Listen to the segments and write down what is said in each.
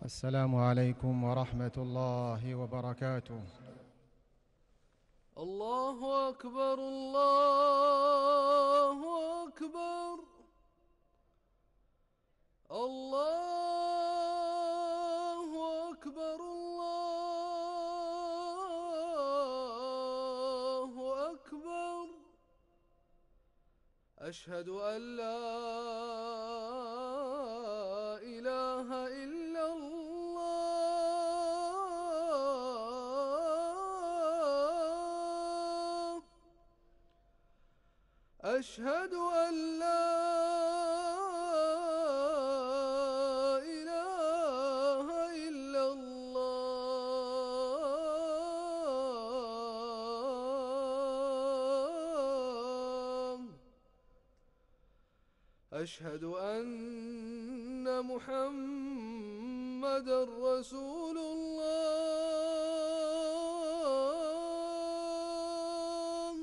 السلام عليكم ورحمة الله وبركاته. الله أكبر الله أكبر الله أكبر الله أكبر. أشهد أن لا إله إلا الله. أشهد أن لا إله إلا الله. أشهد أن محمدًا رسول الله.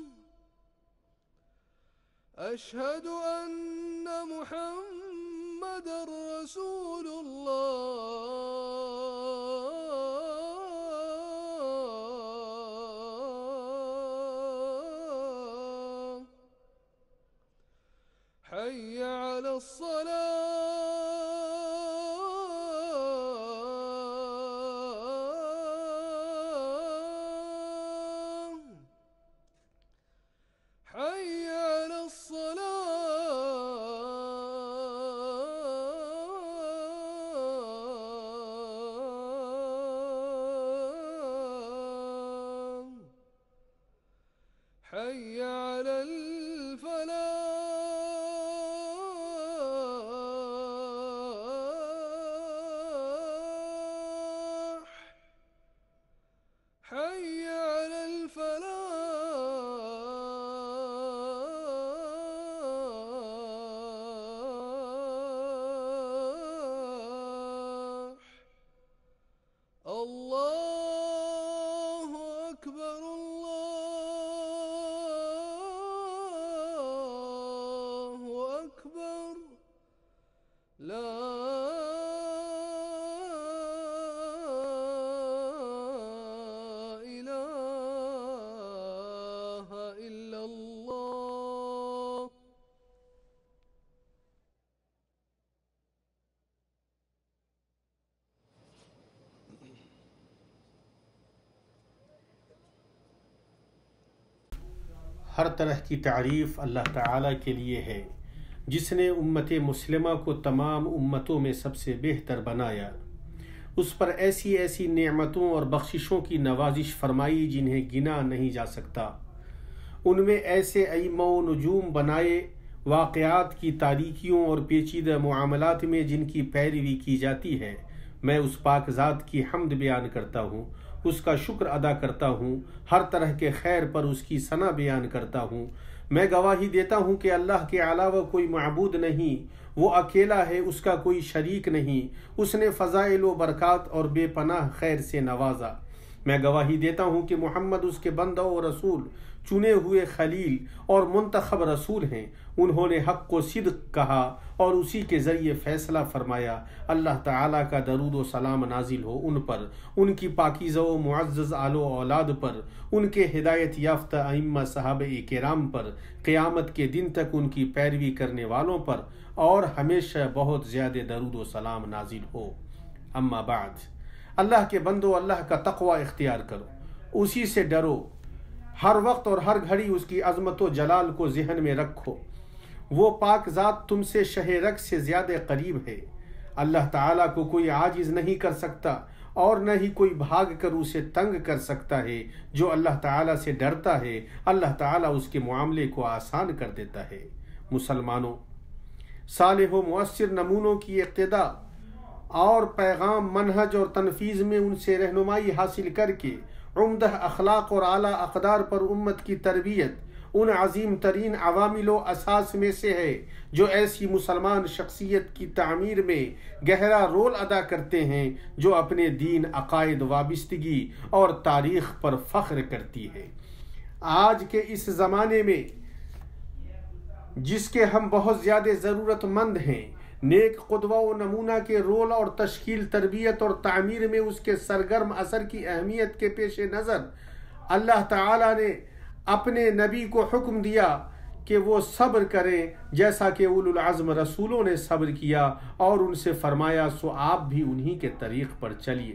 أشهد أن محمدًا رسول الله. حي على الصلاة. حي على الصلاة. حي على الفلاح. حي على الفلاح. الله أكبر الله أكبر. لا إله إلا الله. हर तरह की तारीफ़ अल्लाह ताला के लिए है जिसने उम्मत मुस्लिमा को तमाम उम्मतों में सबसे बेहतर बनाया। उस पर ऐसी ऐसी नेमतों और बख्शिशों की नवाजिश फरमाई जिन्हें गिना नहीं जा सकता। उनमें ऐसे अइम्मा व नुजूम बनाए वाक़यात की तारीकियों और पेचीदा मुआमलात में जिनकी पैरवी की जाती है। मैं उस पाक ज़ात की हम्द बयान करता हूँ, उसका शुक्र अदा करता हूँ, हर तरह के खैर पर उसकी सना बयान करता हूँ। मैं गवाही देता हूँ कि अल्लाह के अलावा कोई माबूद नहीं, वो अकेला है, उसका कोई शरीक नहीं। उसने फ़ज़ाइल व बरक़ात और बेपनाह खैर से नवाजा। मैं गवाही देता हूँ कि मोहम्मद उसके बंदा और रसूल, चुने हुए खलील और मुंतखब रसूल हैं। उन्होंने हक़ को सिद्क़ कहा और उसी के ज़रिए फ़ैसला फरमाया। अल्लाह ताला का दरूद व सलाम नाजिल हो उन पर, उनकी पाकीज़ा व मुअज़्ज़ज़ आलो औलाद पर, उनके हिदायत याफ्ता अइम्मा सहाबे किराम पर, क़यामत के दिन तक उनकी पैरवी करने वालों पर, और हमेशा बहुत ज़्यादा दरूद व सलाम नाजिल हो। अम्मा बाद, अल्लाह के बंदो, अल्लाह का तक़वा इख्तियार करो, उसी से डरो, हर वक्त और हर घड़ी उसकी अज़मत व जलाल को ज़हन में रखो। वो पाक ज़ात तुमसे शहरक से ज़्यादा करीब है। अल्लाह ताला को कोई आजिज़ नहीं कर सकता और न ही कोई भाग कर उसे तंग कर सकता है। जो अल्लाह ताला से डरता है, अल्लाह ताला उसके मामले को आसान कर देता है। मुसलमानों, सालेह व मुअस्सिर नमूनों की इक़्तिदा और पैगाम, मनहज और तनफीज़ में उनसे रहनुमाई हासिल करके उम्दह अखलाक और आला अक़दार पर उम्मत की तरबियत उन अजीम तरीन अवामिलो असास में से है जो ऐसी मुसलमान शख्सियत की तामीर में गहरा रोल अदा करते हैं जो अपने दीन, अकायद, वाबिस्तगी और तारीख़ पर फ़ख्र करती है। आज के इस ज़माने में जिसके हम बहुत ज़्यादा ज़रूरतमंद हैं, नेक क़ुदवा व नमूना के रोल और तश्कील, तरबियत और तामीर में उसके सरगर्म असर की अहमियत के पेश नज़र अल्लाह ताला ने अपने नबी को हुक्म दिया कि वो सब्र करें जैसा कि उलुल अज़्म रसूलों ने सब्र किया, और उनसे फरमाया सो आप भी उन्हीं के तरीक़ पर चलिए।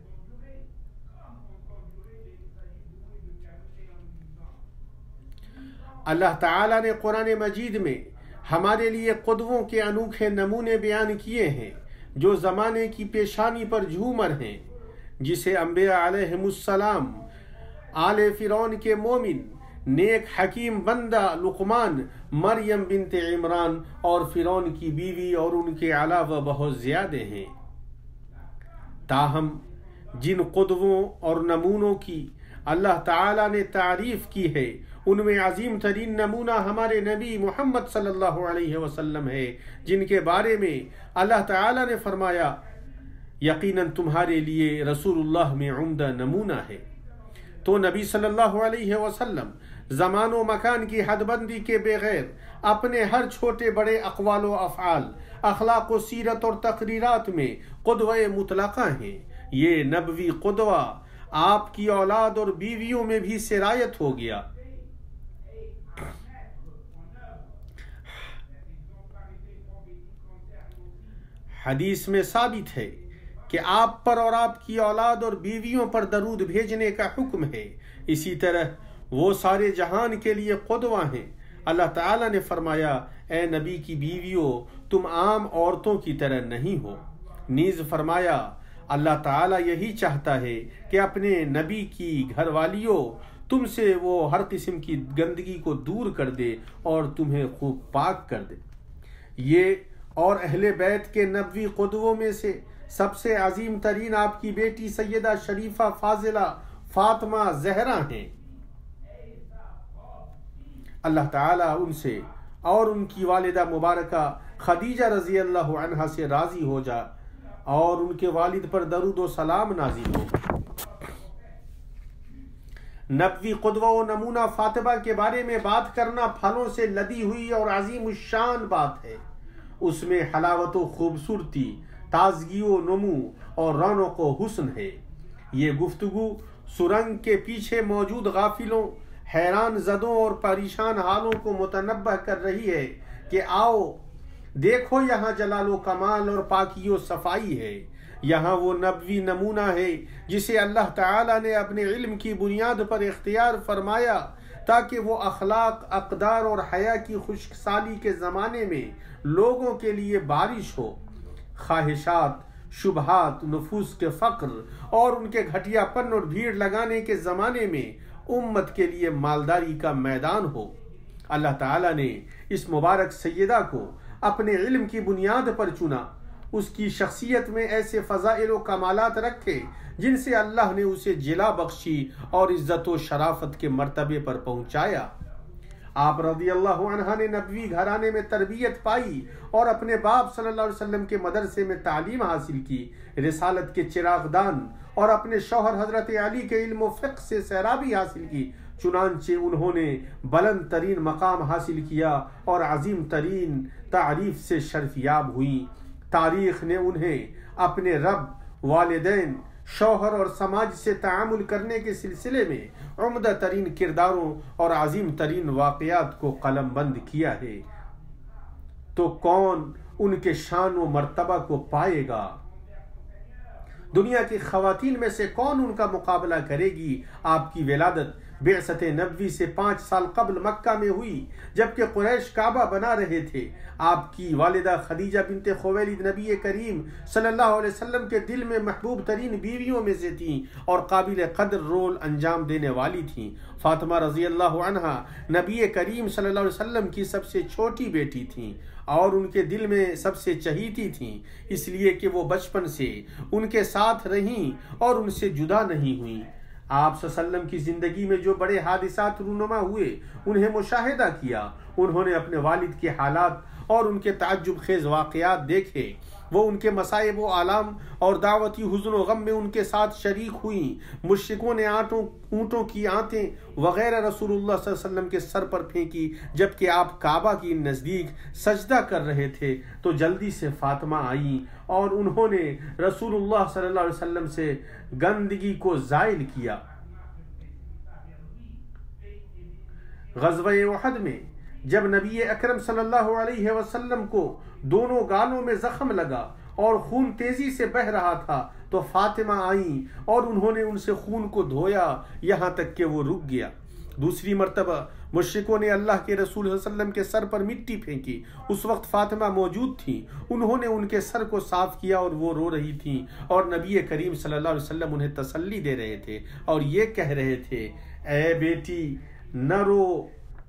अल्लाह ताला ने कुरान मजीद में हमारे लिए क़ुदवों के अनोखे नमूने बयान किए हैं जो ज़माने की पेशानी पर झूमर हैं, जिसे अंबिया अलैहिमुस्सलाम, आले फ़िरौन के मोमिन, नेक हकीम बंदा लुक़मान, मरियम बिनते इमरान और फ़िरौन की बीवी और उनके अलावा बहुत ज़्यादा हैं। ताहम जिन क़ुदवों और नमूनों की अल्लाह ताला ने तारीफ़ की है उनमें अजीम तरीन नमूना हमारे नबी मोहम्मद सल्लल्लाहु अलैहि वसल्लम है, जिनके बारे में अल्लाह ताला ने फरमाया यकीनन तुम्हारे लिए रसूलुल्लाह में उम्दा नमूना है। तो नबी सल्लल्लाहु अलैहि वसल्लम ज़मान व मकान की हदबंदी के बगैर अपने हर छोटे बड़े अक़वाल व अफ़आल, अखलाक व सीरत और तक़रीरात में क़ुदवा मुतलक़ा हैं। ये नबवी क़ुदवा आपकी औलाद और बीवियों में भी सिरायत हो गया। हदीस में साबित है कि आप पर और आपकी औलाद और बीवियों पर दरूद भेजने का हुक्म है। इसी तरह वो सारे जहान के लिए क़ुदवा हैं। अल्लाह ताला ने फरमाया, ए नबी की बीवियों, तुम आम औरतों की तरह नहीं हो। नीज़ फरमाया, अल्लाह ताला यही चाहता है कि अपने नबी की घरवालियों तुमसे वो हर किस्म की गंदगी को दूर कर दे और तुम्हें खूब पाक कर दे। ये और अहले बैत के नबवी क़ुदवों में से सबसे अजीम तरीन आपकी बेटी सैयदा शरीफा फाजिला फातिमा ज़हरा हैं। अल्लाह ताला उनसे और उनकी वालिदा मुबारका खदीजा रज़ी अल्लाह अन्हा से राज़ी हो जा और उनके वालिद पर दरूद व सलाम नाज़िल हो। नबवी क़ुदवा व नमूना फातिमा के बारे में बात करना फलों से लदी हुई और अजीम शान बात है। उसमें हलावत व खूबसूरती, ताजगी व नमू और रौनक व हुस्न है। ये गुफ्तगू सुरंग के पीछे मौजूद गाफिलों, हैरान ज़दों और परेशान हालों को मुतनब्बह कर रही है कि आओ देखो यहाँ जलालो कमाल और पाकी सफाई है। यहाँ वो नबवी नमूना है जिसे अल्लाह ताला ने अपने इल्म की बुनियाद पर इख्तियार फरमाया ताकि वो अखलाक, अक़दार और हया की खुशसाली के ज़माने में लोगों के लिए बारिश हो। ख्वाहिशात, शुबहात, नफूस के फ़क्र और उनके घटियापन और भीड़ लगाने के ज़माने में उम्मत के लिए मालदारी का मैदान हो। अल्लाह ताला ने इस मुबारक सैयदा को अपने इल्म की बुनियाद पर चुना। उसकी शख्सियत में ऐसे फ़ज़ाइल व कमालात रखे जिनसे अल्लाह ने उसे जिला बख्शी और इज़्ज़त व शराफत के मर्तबे पर पहुँचाया। आप रज़ी अल्लाह अन्हा ने नबवी घराने में तरबियत पाई और अपने बाप सल्लल्लाहु अलैहि वसल्लम के मदरसे में तालीम हासिल की, रिसालत के चिरागदान और अपने शौहर हज़रत अली के इल्म व फ़िक़्ह से सैराबी हासिल की। चुनांचे उन्होंने बुलंद तरीन मकाम हासिल किया और अजीम तरीन तारीफ से शर्फयाब हुई। तारीख़ ने उन्हें अपने रब, वालिदैन, शौहर और समाज से तामुल करने के सिलसिले में उम्दा तरीन किरदारों और अजीम तरीन वाक़यात को कलमबंद किया है। तो कौन उनके शान व मर्तबा को पाएगा? दुनिया की ख़वातीन में से कौन उनका मुकाबला करेगी? आपकी विलादत बेअसत नबवी से 5 साल कबल मक्का में हुई, जबकि कुरैश काबा बना रहे थे। आपकी वालिदा खदीजा बिनते खुवैलिद नबी करीम सल्लल्लाहु अलैहि वसल्लम के दिल में महबूब तरीन बीवियों में से थीं और काबिल कदर रोल अंजाम देने वाली थीं। फातिमा रज़ी अल्लाह अन्हा नबी करीम सल्लल्लाहु अलैहि वसल्लम की सबसे छोटी बेटी थीं और उनके दिल में सबसे चहीती थीं, इसलिए कि वो बचपन से उनके साथ रहीं और उनसे जुदा नहीं हुई। आप सल्लल्लाहु की ज़िंदगी में जो बड़े हादिसात रूनुमा हुए उन्हें मुशाहिदा किया। उन्होंने अपने वालिद के हालात और उनके ताज्जुब खेज वाक़यात देखे। वो उनके मसाइब व आलाम और दावती हुज़्न व गम में उनके साथ शरीक हुई। मुश्रिकों ने ऊँटों की आंतें वग़ैरह रसूलुल्लाह सल्लल्लाहु अलैहि वसल्लम के सर पर फेंकी, जबकि आप काबा की नज़दीक सजदा कर रहे थे। तो जल्दी से फातिमा आई और उन्होंने रसूलुल्लाह सल्लल्लाहु अलैहि वसल्लम से गंदगी को ज़ाइल किया। ग़ज़वा-ए उहद में जब नबी अकरम सल्लल्लाहु अलैहि वसल्लम को दोनों गालों में जख्म लगा और खून तेजी से बह रहा था, तो फातिमा आई और उन्होंने उनसे खून को धोया यहाँ तक कि वो रुक गया। दूसरी मर्तबा मुश्रिकों ने अल्लाह के रसूल सल्लल्लाहु अलैहि वसल्लम के सर पर मिट्टी फेंकी। उस वक्त फातिमा मौजूद थी। उन्होंने उनके सर को साफ किया और वो रो रही थी और नबी करीम सल्लल्लाहु अलैहि वसल्लम उन्हें तसल्ली दे रहे थे और ये कह रहे थे, ए बेटी न रो,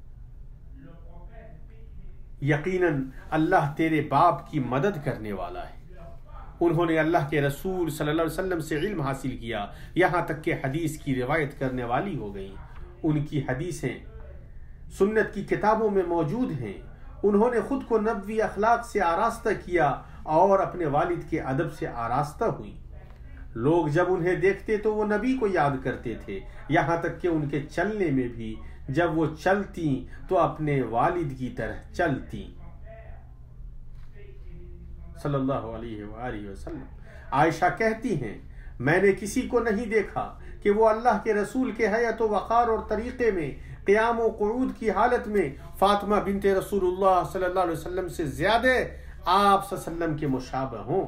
यकीनन अल्लाह तेरे बाप की मदद करने वाला है। उन्होंने अल्लाह के रसूल सल्लल्लाहु अलैहि वसल्लम से इल्म हासिल किया, यहाँ तक कि हदीस की रिवायत करने वाली हो गई। उनकी हदीसें सुन्नत की किताबों में मौजूद हैं। उन्होंने खुद को नबवी अखलाक से आरास्ता किया और अपने वालिद के अदब से आरास्ता हुई। लोग जब उन्हें देखते तो वो नबी को याद करते थे, यहाँ तक कि उनके चलने में भी जब वो चलती तो अपने वालिद की तरह चलती सल्लल्लाहु अलैहि वसल्लम। आयशा कहती हैं, मैंने किसी को नहीं देखा कि वो अल्लाह के रसूल के हयात व वक़ार और तरीक़े में क़ियाम व क़ुऊद की हालत में फातिमा बिनते रसूलुल्लाह सल्लल्लाहु अलैहि वसल्लम से ज़्यादा आप सल्लल्लाहु अलैहि वसल्लम के मुशाबह हों।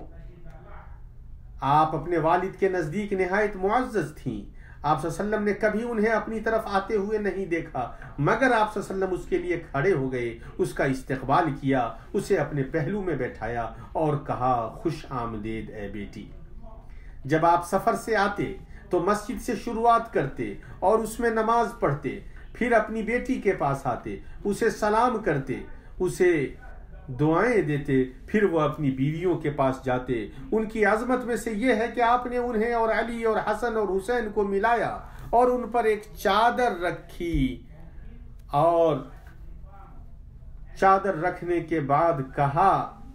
आप अपने वालिद के नज़दीक निहायत मुअज़्ज़ज़ थीं। आप सल्लल्लाहु अलैहि वसल्लम ने कभी उन्हें अपनी तरफ आते हुए नहीं देखा, मगर आप सल्लल्लाहु अलैहि वसल्लम उसके लिए खड़े हो गए, उसका इस्तकबाल किया, उसे अपने पहलू में बैठाया और कहा, खुश आमदीद ए बेटी। जब आप सफ़र से आते तो मस्जिद से शुरुआत करते और उसमें नमाज पढ़ते, फिर अपनी बेटी के पास आते, उसे सलाम करते, उसे दुआएं देते, फिर वो अपनी बीवियों के पास जाते। उनकी अजमत में से ये है कि आपने उन्हें और अली और हसन और हुसैन को मिलाया और उन पर एक चादर रखी और चादर रखने के बाद कहा,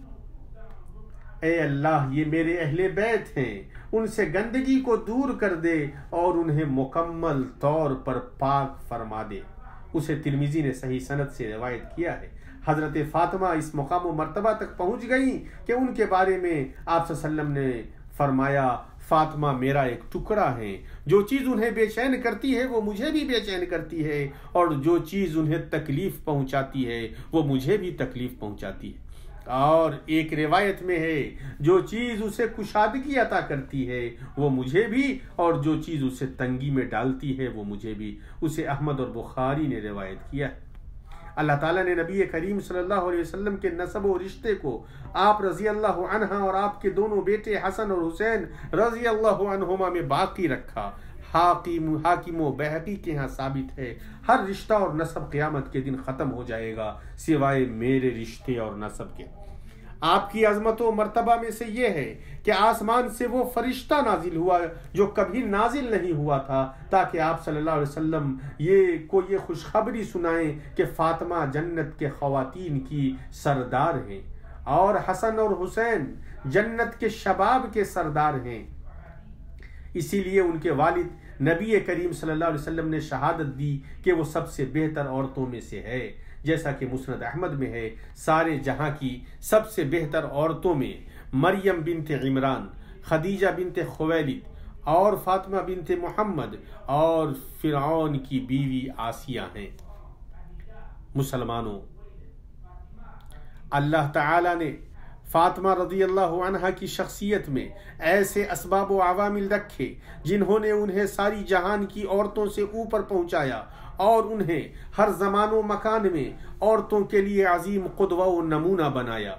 ए अल्लाह, ये मेरे अहले बैत हैं, उनसे गंदगी को दूर कर दे और उन्हें मुकम्मल तौर पर पाक फरमा दे। उसे तिर्मिज़ी ने सही सनद से रिवायत किया है। हज़रत फ़ातिमा इस मुकाम व मर्तबा तक पहुँच गई कि उनके बारे में आप सल्लल्लाहु अलैहि वसल्लम ने फरमाया, फ़ातिमा मेरा एक टुकड़ा है, जो चीज़ उन्हें बेचैन करती है वो मुझे भी बेचैन करती है, और जो चीज़ उन्हें तकलीफ़ पहुँचाती है वो मुझे भी तकलीफ़ पहुँचाती है। और एक रिवायत में है, जो चीज़ उसे कुशादगी अता करती है वो मुझे भी, और जो चीज़ उसे तंगी में डालती है वो मुझे भी। उसे अहमद और बुखारी ने रिवायत किया है। अल्लाह ताला ने नबी करीम सल्लल्लाहु अलैहि वसल्लम के नसब और रिश्ते को आप रज़ी अल्लाह अन्हा और आपके दोनों बेटे हसन और हुसैन रज़ी अल्लाह अन्हुमा में बाकी रखा। हाकिम व बहकी के यहाँ साबित है, हर रिश्ता और नसब क़यामत के दिन ख़त्म हो जाएगा सिवाय मेरे रिश्ते और नसब के। आपकी अज़मत व मर्तबा में से ये है कि आसमान से वो फरिश्ता नाजिल हुआ जो कभी नाजिल नहीं हुआ था, ताकि आप सल्लल्लाहु अलैहि वसल्लम ये खुशखबरी सुनाएं कि फ़ातिमा जन्नत के ख़वातीन की सरदार हैं और हसन और हुसैन जन्नत के शबाब के सरदार हैं। इसीलिए उनके वालिद नबी करीम सल्लल्लाहु अलैहि वसल्लम ने शहादत दी कि वो सबसे बेहतर औरतों में से है। जैसा कि मुस्नद अहमद में है, सारे जहां की सबसे बेहतर औरतों में मरियम बिनते इमरान, खदीजा बिनते खुवैलिद और फातिमा बिनते मोहम्मद और फिरौन की बीवी आसिया हैं। मुसलमानों, अल्लाह ताला ने फातिमा रज़ियल्लाहु अन्हा की शख्सियत में ऐसे असबाब व अवामिल रखे जिन्होंने उन्हें सारी जहान की औरतों से ऊपर पहुंचाया और उन्हें हर ज़मानो मकान में औरतों के लिए अजीम क़ुदवा व नमूना बनाया।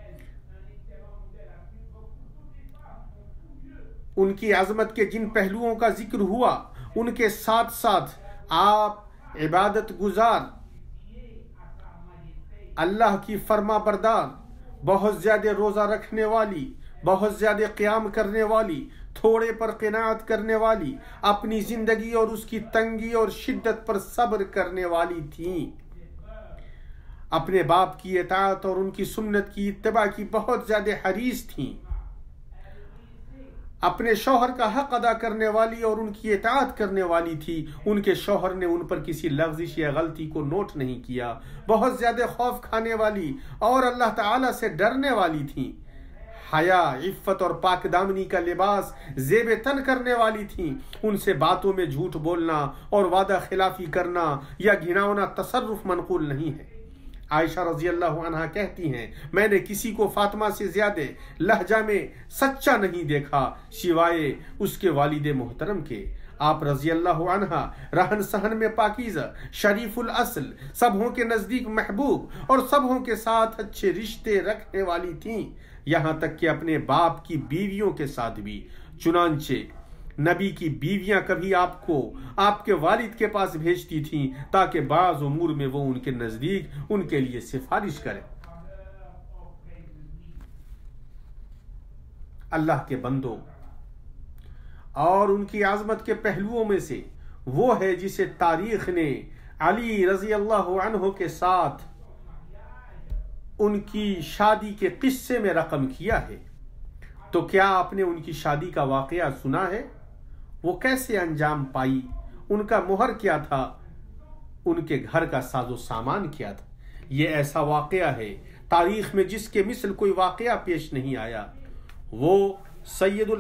उनकी अज़मत के जिन पहलुओं का जिक्र हुआ, उनके साथ साथ आप इबादत गुजार, अल्लाह की फरमा बरदार, बहुत ज़्यादा रोज़ा रखने वाली, बहुत ज़्यादा क़याम करने वाली, थोड़े पर क़नाअत करने वाली, अपनी ज़िंदगी और उसकी तंगी और शिद्दत पर सब्र करने वाली थीं। अपने बाप की इताअत और उनकी सुन्नत की इत्तिबा की बहुत ज़्यादा हरीस थीं। अपने शौहर का हक अदा करने वाली और उनकी इताअत करने वाली थी। उनके शौहर ने उन पर किसी लग़ज़िश या गलती को नोट नहीं किया। बहुत ज़्यादा खौफ खाने वाली और अल्लाह ताला से डरने वाली थी। हया, इफ़्फ़त और पाकदामनी का लिबास ज़ेब तन करने वाली थी। उनसे बातों में झूठ बोलना और वादा खिलाफी करना या घिनौना तसर्रुफ मनक़ूल नहीं है। आयशा रज़ी अल्लाह अन्हा कहती हैं, मैंने किसी को फातिमा से ज़्यादा लहजा में सच्चा नहीं देखा सिवाय उसके वालिद मोहतरम के। आप रज़ी अल्लाह अन्हा रहन सहन में पाकीज़ा, शरीफुल असल, सबों के नज़दीक महबूब और सबों के साथ अच्छे रिश्ते रखने वाली थीं, यहाँ तक कि अपने बाप की बीवियों के साथ भी। चुनांचे नबी की बीवियां कभी आपको आपके वालिद के पास भेजती थीं ताकि बाज़ उमूर में वो उनके नज़दीक उनके लिए सिफारिश करें। अल्लाह के बंदों, और उनकी आज़मत के पहलुओं में से वो है जिसे तारीख ने अली रज़ी अल्लाह अन्हु के साथ उनकी शादी के किस्से में रकम किया है। तो क्या आपने उनकी शादी का वाक़या सुना है? वो कैसे अंजाम पाई? उनका मुहर क्या था? उनके घर का साजो सामान क्या था? ये ऐसा वाक़या है तारीख में जिसके मिसल कोई वाक़या पेश नहीं आया। वो सैयदुल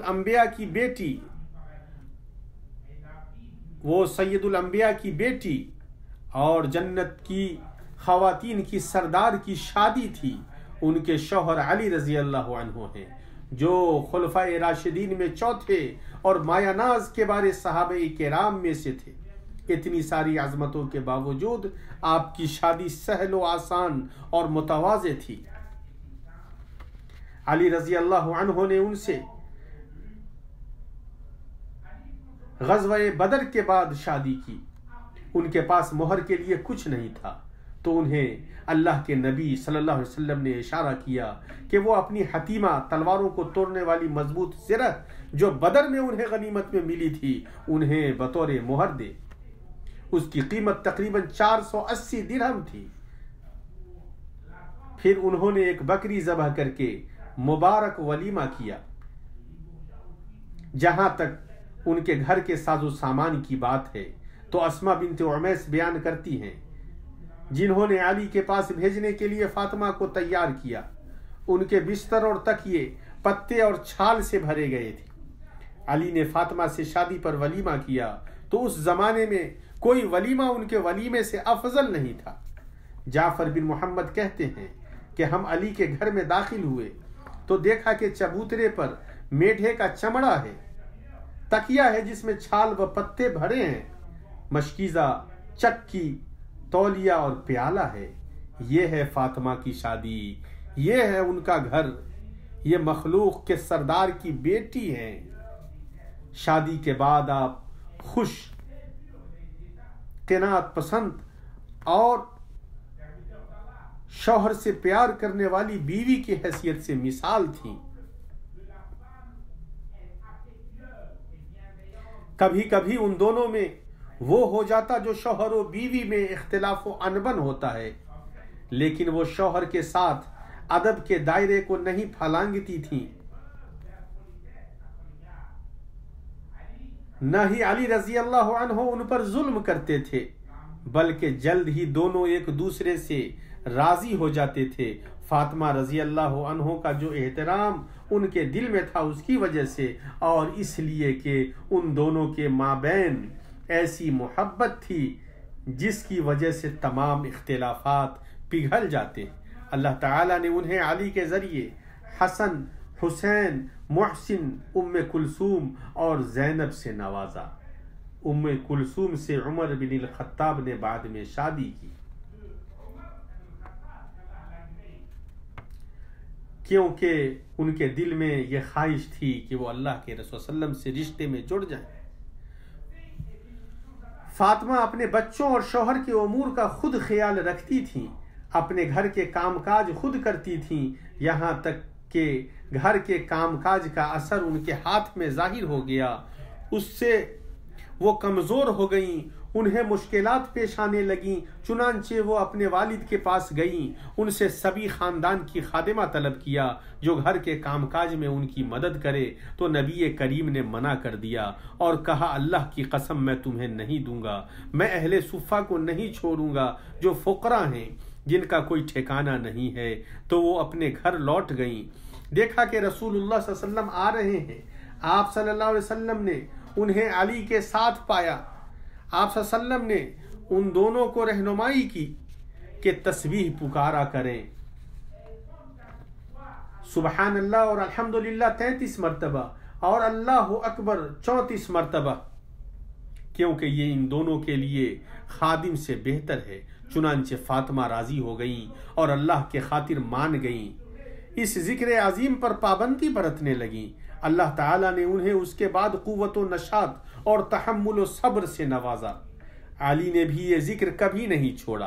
अंबिया की बेटी और जन्नत की ख़वातीन की सरदार की शादी थी। उनके शौहर अली रज़ी अल्लाह अन्हु हैं, जो खुलफाए राशिदीन में चौथे और मायानाज के बारे सहाबे किराम में से थे। इतनी सारी अज़मतों के बावजूद आपकी शादी सहल व आसान और मुतवाज़े थी। अली रज़ी अल्लाह अन्हु ने उनसे ग़ज़वा बदर के बाद शादी की। उनके पास मोहर के लिए कुछ नहीं था, तो उन्हें अल्लाह के नबी सल्लल्लाहु अलैहि वसल्लम ने इशारा किया कि वो अपनी हतीमा, तलवारों को तोड़ने वाली मजबूत सिरह जो बदर में उन्हें गनीमत में मिली थी, उन्हें बतौर मोहर दे। उसकी कीमत तकरीबन 480 दिरहम थी। फिर उन्होंने एक बकरी ज़बह करके मुबारक वलीमा किया। जहां तक उनके घर के साजो सामान की बात है, तो अस्मा बिन्त उमैस बयान करती हैं, जिन्होंने अली के पास भेजने के लिए फातिमा को तैयार किया। उनके बिस्तर और तकिए पत्ते और छाल से भरे गए थे। अली ने फातिमा से शादी पर वलीमा किया, तो उस जमाने में कोई वलीमा उनके वलीमे से अफजल नहीं था। जाफर बिन मोहम्मद कहते हैं कि हम अली के घर में दाखिल हुए तो देखा कि चबूतरे पर मेढे का चमड़ा है, तकिया है जिसमें छाल व पत्ते भरे हैं, मशकीज़ा, चक्की, तौलिया और प्याला है। ये है फातिमा की शादी, ये है उनका घर, ये मखलूक के सरदार की बेटी हैं। शादी के बाद आप खुश, क़नाअत पसंद और शौहर से प्यार करने वाली बीवी की हैसियत से मिसाल थी। कभी कभी उन दोनों में वो हो जाता जो शौहर और बीवी में इख्तिलाफ व अनबन होता है, लेकिन वो शौहर के साथ अदब के दायरे को नहीं फलांगती थी। न ही अली रजी अल्लाह अन्हु उन पर जुल्म करते थे, बल्कि जल्द ही दोनों एक दूसरे से राजी हो जाते थे। फातिमा रजी अल्लाह अन्हु का जो एहतराम उनके दिल में था उसकी वजह से, और इसलिए कि उन दोनों के माबैन ऐसी मोहब्बत थी जिसकी वजह से तमाम इख्तिलाफात पिघल जाते। अल्लाह ताला ने उन्हें अली के ज़रिए हसन, हुसैन, मुहसिन, उम्मे कुलसूम और ज़ैनब से नवाजा। उम्मे कुलसूम से उमर बिन खत्ताब ने बाद में शादी की, क्योंकि उनके दिल में यह ख्वाहिश थी कि वो अल्लाह के रसूल सल्लल्लाहु अलैहि वसल्लम से रिश्ते में जुड़ जाएं। फातिमा अपने बच्चों और शौहर के उमूर का खुद ख्याल रखती थीं, अपने घर के कामकाज खुद करती थीं, यहाँ तक कि घर के कामकाज का असर उनके हाथ में जाहिर हो गया। उससे वो कमज़ोर हो गईं उन्हें मुश्किलात पेश आने लगीं, चुनांचे वो अपने वालिद के पास गईं। उनसे सभी ख़ानदान की खादिमा तलब किया जो घर के कामकाज में उनकी मदद करे, तो नबी करीम ने मना कर दिया और कहा, अल्लाह की कसम मैं तुम्हें नहीं दूंगा, मैं अहले सुफ़ा को नहीं छोड़ूंगा जो फ़ुक़रा हैं, जिनका कोई ठिकाना नहीं है। तो वो अपने घर लौट गईं। देखा कि रसूलुल्लाह सल्लल्लाहु अलैहि वसल्लम आ रहे हैं। आप सल्लल्लाहु अलैहि वसल्लम ने उन्हें अली के साथ पाया। आप सल्लल्लाहु अलैहि वसल्लम ने उन दोनों को रहनुमाई की कि तस्बीह पुकारा करें, सुबहान अल्लाह और अल्हम्दुलिल्लाह 33 मरतबा और अल्लाहु अकबर 34 मरतबा, क्योंकि ये इन दोनों के लिए खादिम से बेहतर है। चुनांचे फातिमा राजी हो गईं और अल्लाह के खातिर मान गईं। इस जिक्र अजीम पर पाबंदी बरतने लगीं। अल्लाह ताला ने उन्हें उसके बाद कुव्वत व नशात और तहम्मुल व सब्र से नवाजा। अली ने भी ये जिक्र कभी नहीं छोड़ा,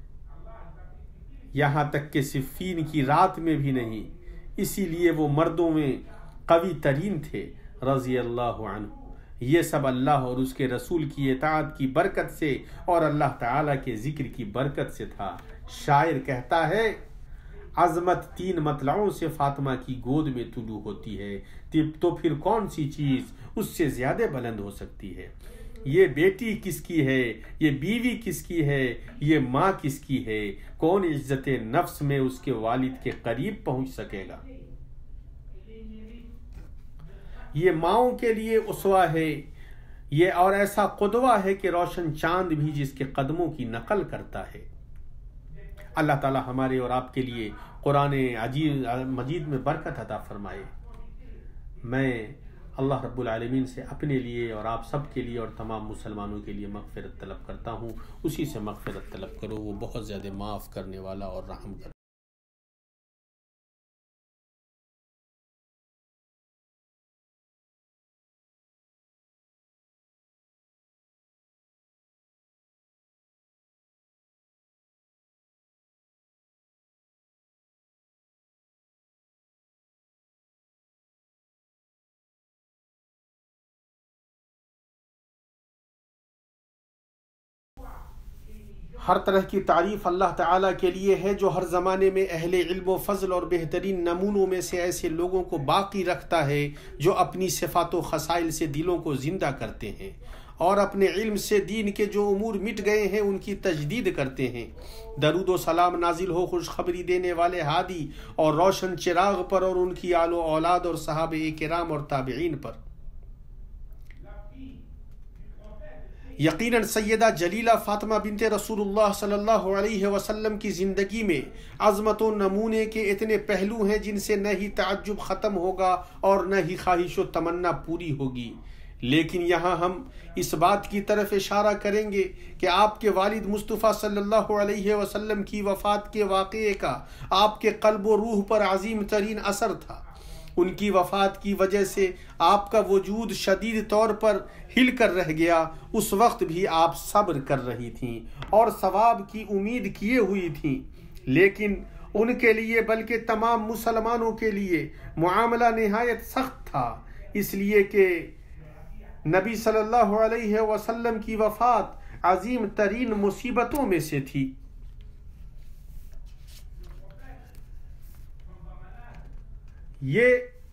यहाँ तक कि सिफ़ीन की रात में भी नहीं। इसीलिए वो मर्दों में कवी तरीन थे रज़ी अल्लाह अन्हु। ये सब अल्लाह और उसके रसूल की इताअत की बरकत से और अल्लाह ताला के जिक्र की बरकत से था। शायर कहता है, अज़मत 3 मतलाओं से फातिमा की गोद में तुलू होती है, तो फिर कौन सी चीज़ उससे ज़्यादा बुलंद हो सकती है। ये बेटी किसकी है, ये बीवी किसकी है, ये माँ किसकी है। कौन इज्जत नफ्स में उसके वालिद के करीब पहुँच सकेगा। ये माओं के लिए उसवा है, ये और ऐसा कुदवा है कि रोशन चांद भी जिसके कदमों की नकल करता है। अल्लाह ताला हमारे और आपके लिए कुरान मजीद में बरकत अता फरमाए। मैं अल्लाह रब्बुल आलमीन से अपने लिए और आप सब के लिए और तमाम मुसलमानों के लिए मग़फ़िरत तलब करता हूँ। उसी से मग़फ़िरत तलब करो, वो बहुत ज़्यादा माफ़ करने वाला और रहम करने। हर तरह की तारीफ़ अल्लाह ताला के लिए है जो हर ज़माने में अहले इल्म व फ़ज़ल और बेहतरीन नमूनों में से ऐसे लोगों को बाकी रखता है जो अपनी सिफ़ात व ख़साइल से दिलों को ज़िंदा करते हैं और अपने इल्म से दीन के जो उमूर मिट गए हैं उनकी तजदीद करते हैं। दरूद व सलाम नाजिल हो खुशखबरी देने वाले हादी और रोशन चिराग पर और उनकी आलो औलाद और सहाबे किराम और ताबिईन पर। यकीनन सैयदा जलीला फातिमा बिनते रसूलुल्लाह सल्लल्लाहु अलैहि वसल्लम की ज़िंदगी में अज़मत व नमूने के इतने पहलू हैं जिनसे न ही ताज्जुब ख़त्म होगा और न ही ख्वाहिश व तमन्ना पूरी होगी। लेकिन यहाँ हम इस बात की तरफ इशारा करेंगे कि आपके वालिद मुस्तफ़ा सल्लल्लाहु अलैहि वसल्लम की वफ़ात के वाक़ये का आपके क़ल्ब व रूह पर अज़ीम तरीन असर था। उनकी वफ़ात की वजह से आपका वजूद शदीद तौर पर हिल कर रह गया। उस वक्त भी आप सब्र कर रही थीं और सवाब की उम्मीद किए हुई थीं, लेकिन उनके लिए बल्कि तमाम मुसलमानों के लिए मुआमला निहायत सख्त था, इसलिए कि नबी सल्लल्लाहु अलैहि वसल्लम की वफ़ात अजीम तरीन मुसीबतों में से थी। ये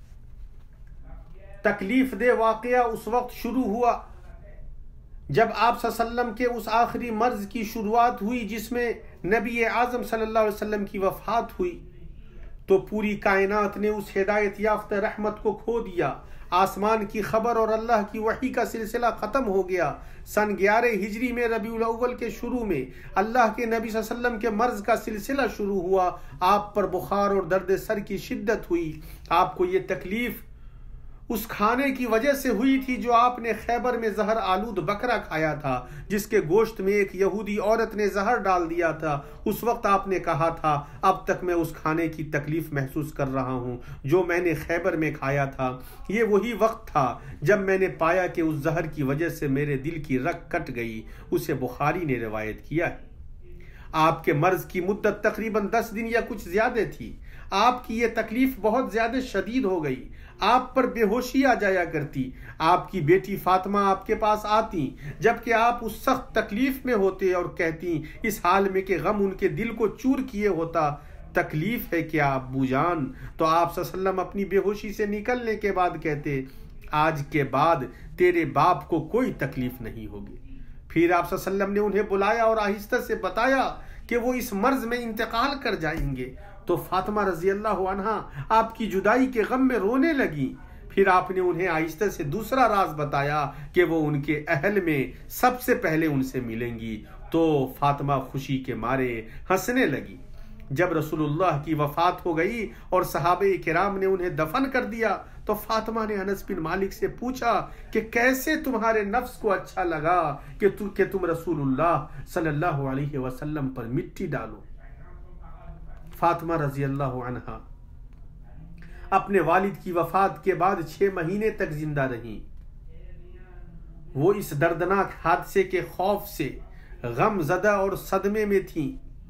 तकलीफ दे वाक़या उस वक्त शुरू हुआ जब आप सल्लल्लाहु अलैहि वसल्लम के उस आखिरी मर्ज की शुरुआत हुई जिसमें नबी आज़म सल्लल्लाहु अलैहि वसल्लम की वफ़ात हुई। तो पूरी कायनात ने उस हिदायत याफ्ता रहमत को खो दिया। आसमान की खबर और अल्लाह की वही का सिलसिला ख़त्म हो गया। सन 11 हिजरी में रबीउल अव्वल के शुरू में अल्लाह के नबी सल्लल्लाहु अलैहि वसल्लम के मर्ज का सिलसिला शुरू हुआ। आप पर बुखार और दर्द सर की शिद्दत हुई। आपको ये तकलीफ उस खाने की वजह से हुई थी जो आपने खैबर में जहर आलूद बकरा खाया था, जिसके गोश्त में एक यहूदी औरत ने जहर डाल दिया था। उस वक्त आपने कहा था, अब तक मैं उस खाने की तकलीफ महसूस कर रहा हूँ जो मैंने खैबर में खाया था। ये वही वक्त था जब मैंने पाया कि उस जहर की वजह से मेरे दिल की रग कट गई। उसे बुखारी ने रिवायत किया है। आपके मर्ज की मुद्दत तकरीबन 10 दिन या कुछ ज्यादा थी। आपकी ये तकलीफ बहुत ज़्यादा शदीद हो गई, आप पर बेहोशी आ जाया करती। आपकी बेटी फातिमा आपके पास आती जबकि आप उस सख्त तकलीफ में होते और कहती इस हाल में कि गम उनके दिल को चूर किए होता, तकलीफ है क्या अब्बू जान? तो आप सल्लल्लाहु अलैहि वसल्लम अपनी बेहोशी से निकलने के बाद कहते आज के बाद तेरे बाप को कोई तकलीफ नहीं होगी। फिर आप सल्लल्लाहु अलैहि वसल्लम ने उन्हें बुलाया और आहिस्ता से बताया कि वो इस मर्ज में इंतकाल कर जाएंगे। तो फातिमा रजी अल्लाह अन्हा आपकी जुदाई के गम में रोने लगी। फिर आपने उन्हें आहिस्ता से दूसरा राज बताया कि वो उनके अहल में सबसे पहले उनसे मिलेंगी। तो फातिमा खुशी के मारे हंसने लगी। जब रसूलुल्लाह की वफात हो गई और सहाबे किराम ने उन्हें दफन कर दिया तो फातिमा ने अनस बिन मालिक से पूछा कि कैसे तुम्हारे नफ्स को अच्छा लगा कि तुम रसूलुल्लाह सल्लल्लाहु अलैहि वसल्लम पर मिट्टी डालो। फातिमा रजी अल्लाह अन्हा अपने वालिद की वफात के बाद 6 महीने तक जिंदा रहीं। वो इस दर्दनाक हादसे के खौफ से गमज़दा और सदमे में थीं।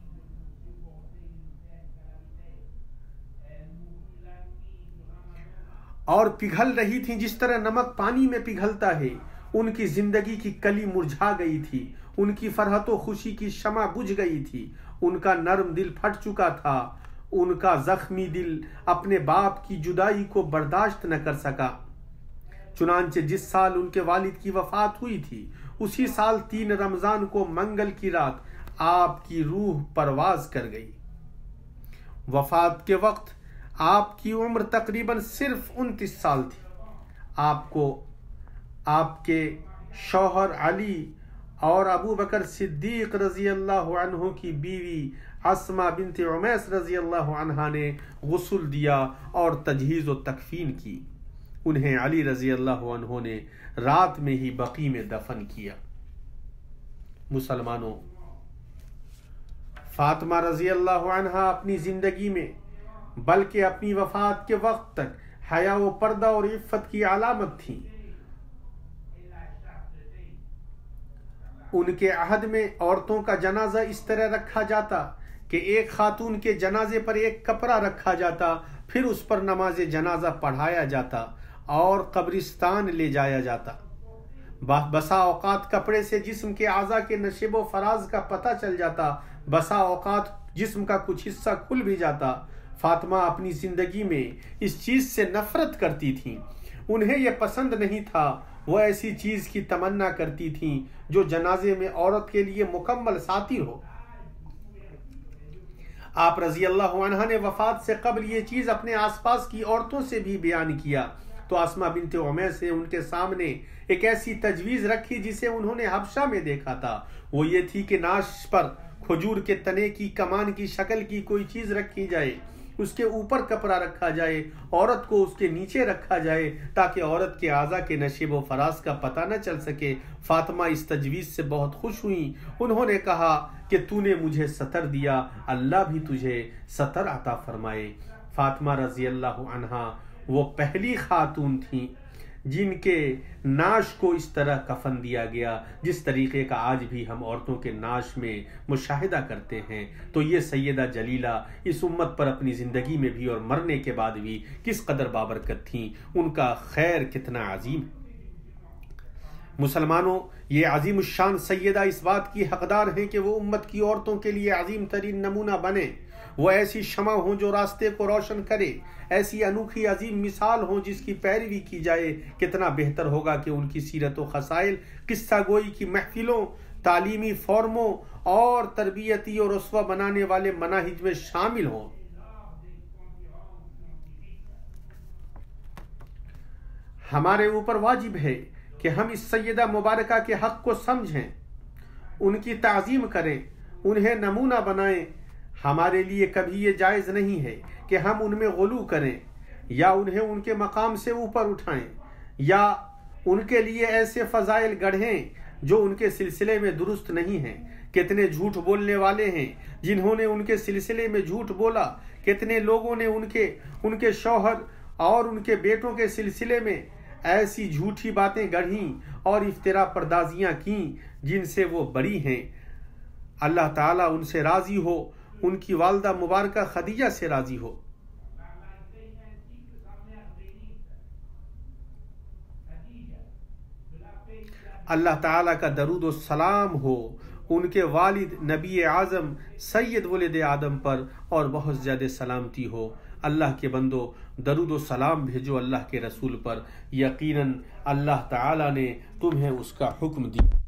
और पिघल रही थी जिस तरह नमक पानी में पिघलता है। उनकी जिंदगी की कली मुरझा गई थी, उनकी फरहतो खुशी की शमा बुझ गई थी, उनका नर्म दिल फट चुका था, उनका जख्मी दिल अपने बाप की जुदाई को बर्दाश्त न कर सका। चुनांचे जिस साल उनके वालिद की वफात हुई थी उसी साल 3 रमजान को मंगल की रात आपकी रूह परवाज कर गई। वफात के वक्त आपकी उम्र तकरीबन सिर्फ 29 साल थी। आपको आपके शौहर अली और अबू बकर सिद्दीक रजी अल्लाह अन्हु की बीवी अस्मा बिन्त उमैस रजी अल्लाह अन्हा ने गुस्ल दिया और तजहीज़ व तकफीन की। उन्हें अली रजी अल्लाह अन्हु ने रात में ही बकी में दफन किया। मुसलमानों, फातिमा रजी अल्लाह अन्हा अपनी जिंदगी में बल्कि अपनी वफात के वक्त तक हया व पर्दा और इफ़्फ़त की अलामत थी। उनके अहद में औरतों का जनाजा इस तरह रखा जाता कि एक खातून के जनाजे पर एक कपड़ा रखा जाता, फिर उस पर नमाज जनाजा पढ़ाया जाता और कब्रिस्तान ले जाया जाता। बसा औकात कपड़े से जिस्म के आज़ा के नशेब व फराज का पता चल जाता, बसा औकात जिस्म का कुछ हिस्सा खुल भी जाता। फातिमा अपनी जिंदगी में इस चीज से नफरत करती थीं। उन्हें यह पसंद नहीं था। वो ऐसी चीज की तमन्ना करती थीं जो जनाजे में औरत के लिए मुकम्मल सातिर हो। आप रजी अल्लाह अन्हा ने वफात से कबल ये चीज अपने आसपास की औरतों से भी बयान किया। तो अस्मा बिन्त उमैस ने उनके सामने एक ऐसी तजवीज रखी जिसे उन्होंने हबशा में देखा था। वो ये थी कि नाश पर खजूर के तने की कमान की शक्ल की कोई चीज रखी जाए, उसके ऊपर कपड़ा रखा जाए, औरत को उसके नीचे रखा जाए ताकि औरत के आज़ा के नशीब व फराज का पता न चल सके। फातिमा इस तजवीज़ से बहुत खुश हुई। उन्होंने कहा कि तूने मुझे सतर दिया, अल्लाह भी तुझे सतर अता फरमाए। फातिमा रजी अल्लाह अन्हा वो पहली खातून थी जिनके नाश को इस तरह कफन दिया गया जिस तरीके का आज भी हम औरतों के नाश में मुशाहिदा करते हैं। तो ये सैयदा जलीला इस उम्मत पर अपनी ज़िंदगी में भी और मरने के बाद भी किस कदर बाबरकत थीं, उनका खैर कितना अजीम। मुसलमानों, ये अजीम शान सैयदा इस बात की हकदार हैं कि वो उम्मत की औरतों के लिए अजीम तरीन नमूना बने। वो ऐसी शमा हो जो रास्ते को रोशन करे, ऐसी अनोखी अजीम मिसाल हो जिसकी पैरवी की जाए। कितना बेहतर होगा कि उनकी सीरत व खसाइल किस्सा गोई की महफिलों, तालीमी फॉर्मों और तरबियती और रस्वा बनाने वाले मनाहिज में शामिल हों। हमारे ऊपर वाजिब है कि हम इस सैयदा मुबारका के हक को समझें, उनकी ताज़ीम करें, उन्हें नमूना बनाएं। हमारे लिए कभी ये जायज़ नहीं है कि हम उनमें गुलू करें या उन्हें उनके मकाम से ऊपर उठाएं या उनके लिए ऐसे फ़ज़ाइल गढ़ें जो उनके सिलसिले में दुरुस्त नहीं हैं। कितने झूठ बोलने वाले हैं जिन्होंने उनके सिलसिले में झूठ बोला। कितने लोगों ने उनके शौहर और उनके बेटों के सिलसिले में ऐसी झूठी बातें गढ़ी और इफ्तिरा पर्दाजियाँ की जिनसे वो बरी हैं। अल्लाह ताला उनसे राज़ी हो, उनकी वालदा मुबारका खदीजा से राज़ी हो। अल्लाह ताला का दरूद व सलाम हो उनके वालिद नबी आज़म सैयद वुलद आदम पर और बहुत ज़्यादा सलामती हो। अल्लाह के बंदो दरूद व सलाम भेजो अल्लाह के रसूल पर, यकीनन अल्लाह ताला ने तुम्हें उसका हुक्म दिया।